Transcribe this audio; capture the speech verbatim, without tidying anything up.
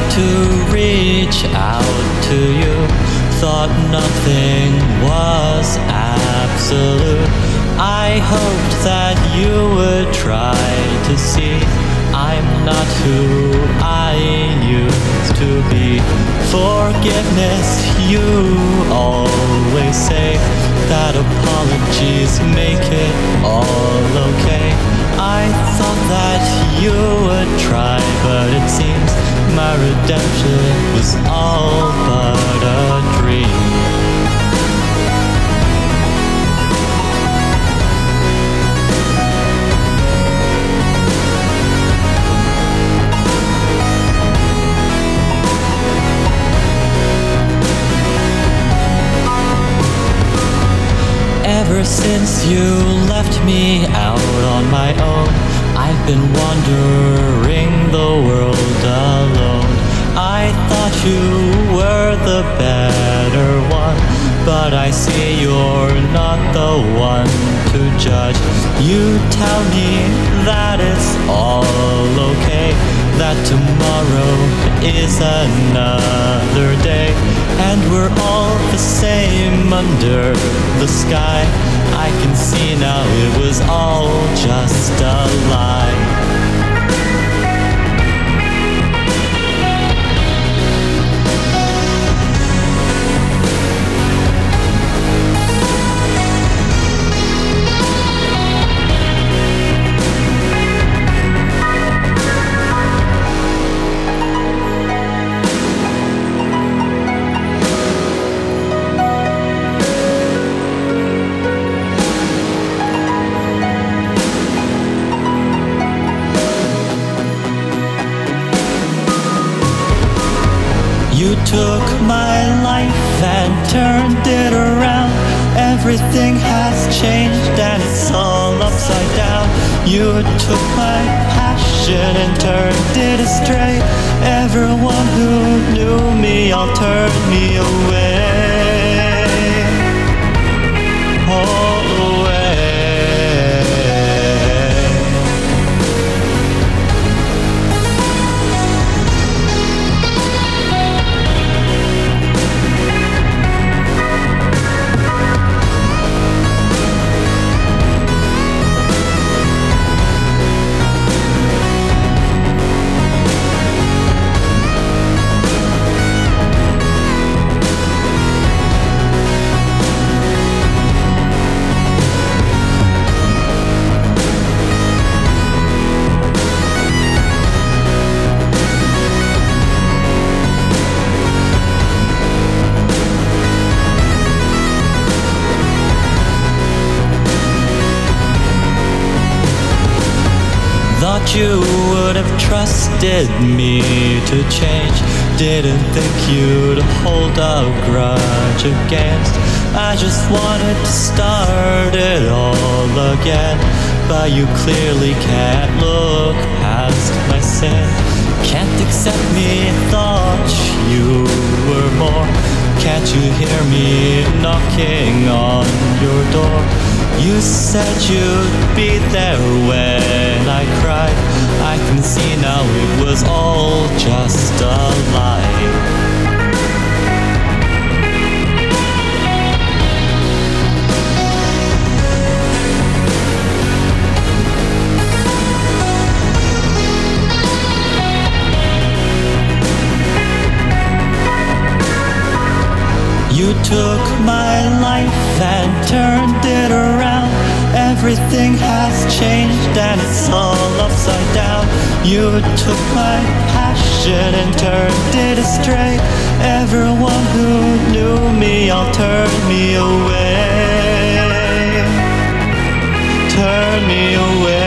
to reach out to you, thought nothing was absolute. I hoped that you would try to see I'm not who I used to be. Forgiveness, you always say that apologies make it all okay. I thought that you would try, but it seems my redemption was all but a dream. Ever since you left me out on my own, I've been wandering the world alone. I thought you were the better one, but I see you're not the one to judge. You tell me that it's all okay, that tomorrow is another day, and we're all the same under the sky. I can see now it was all just a lie. You took my life and turned it around. Everything has changed and it's all upside down. You took my passion and turned it astray. Everyone who knew me all turned me away. Oh, away. Thought you would have trusted me to change. Didn't think you'd hold a grudge against. I just wanted to start it all again, but you clearly can't look past my sin. Can't accept me, thought you were more. Can't you hear me knocking on your door? You said you'd be there when I cried. I can see now it was all just a lie. You took my life and turned it around. Everything has changed and it's all upside down. You took my passion and turned it astray. Everyone who knew me all turned me away. Turn me away.